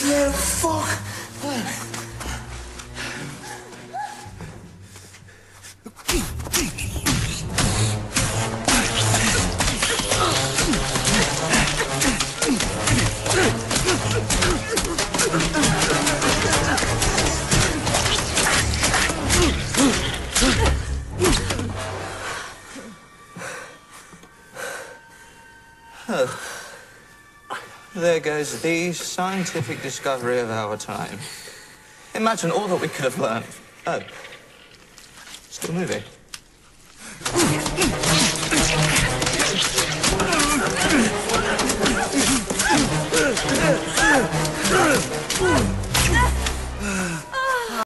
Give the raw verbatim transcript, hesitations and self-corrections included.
Yeah, fuck. Oh. There goes the scientific discovery of our time. Imagine all that we could have learned. Oh. Still moving.